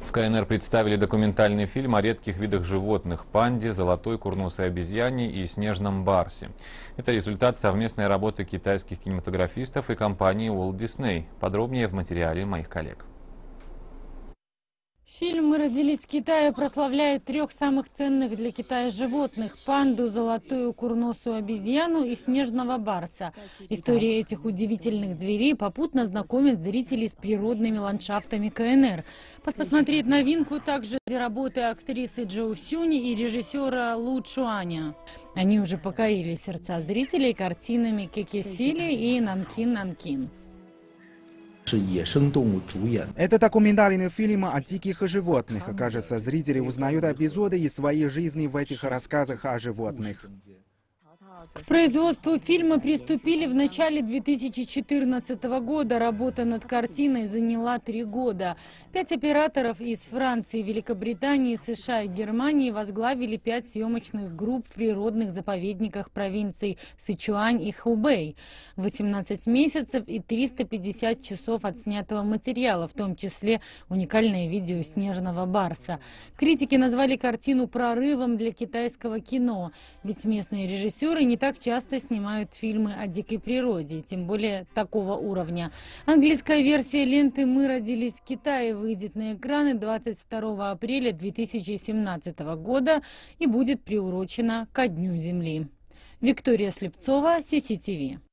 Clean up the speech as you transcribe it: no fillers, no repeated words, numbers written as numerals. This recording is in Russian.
В КНР представили документальный фильм о редких видах животных – панде, золотой курносой обезьяне и снежном барсе. Это результат совместной работы китайских кинематографистов и компании Walt Disney. Подробнее в материале моих коллег. Фильм «Мы родились в Китае» прославляет трех самых ценных для Китая животных – панду, золотую курносую обезьяну и снежного барса. История этих удивительных зверей попутно знакомит зрителей с природными ландшафтами КНР. Посмотреть новинку также работы актрисы Джоу Сюни и режиссера Лу Чуаня. Они уже покорили сердца зрителей картинами «Кекесили» и «Нанкин-Нанкин». Это документальный фильм о диких животных. Кажется, зрители узнают эпизоды из своей жизни в этих рассказах о животных. К производству фильма приступили в начале 2014 года. Работа над картиной заняла 3 года. 5 операторов из Франции, Великобритании, США и Германии возглавили 5 съемочных групп в природных заповедниках провинций Сычуань и Хубэй. 18 месяцев и 350 часов отснятого материала, в том числе уникальное видео снежного барса. Критики назвали картину прорывом для китайского кино, ведь местные режиссеры не так часто снимают фильмы о дикой природе, тем более такого уровня. Английская версия ленты «Мы родились в Китае» выйдет на экраны 22 апреля 2017 года и будет приурочена ко Дню Земли. Виктория Слепцова, CCTV.